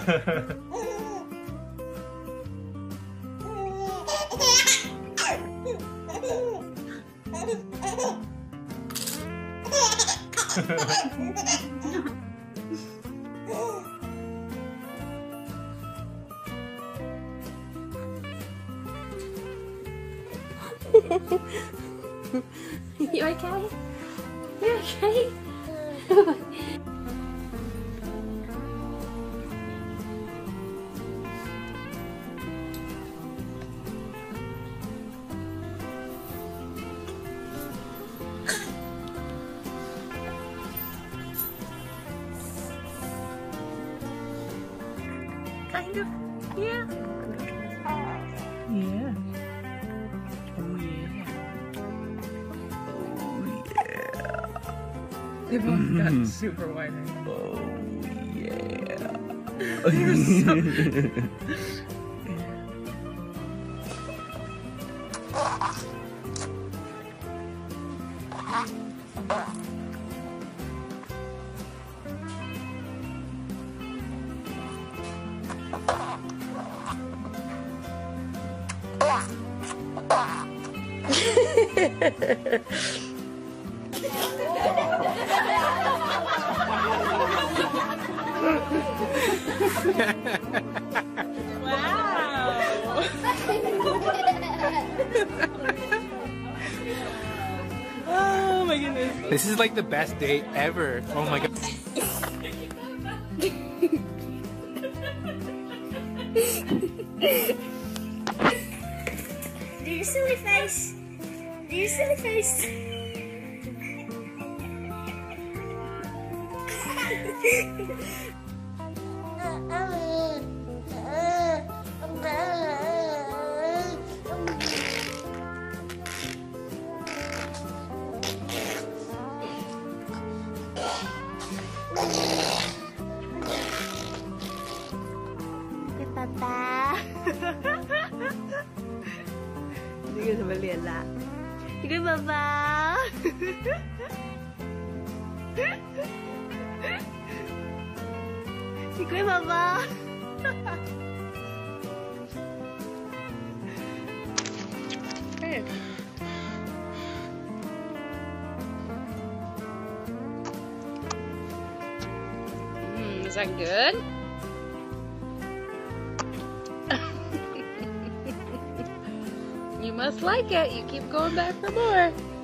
You okay? You okay? Kind of, yeah. Yeah. Oh yeah. Oh yeah. They both got super wide. Oh yeah. You're so... Wow! Oh my goodness. This is like the best date ever. Oh my god. Do your silly face. Do your silly face. Papa. 这个什么脸啦？你跟宝宝。你乖宝宝。Hey. Is that good? You must like it. You keep going back for more.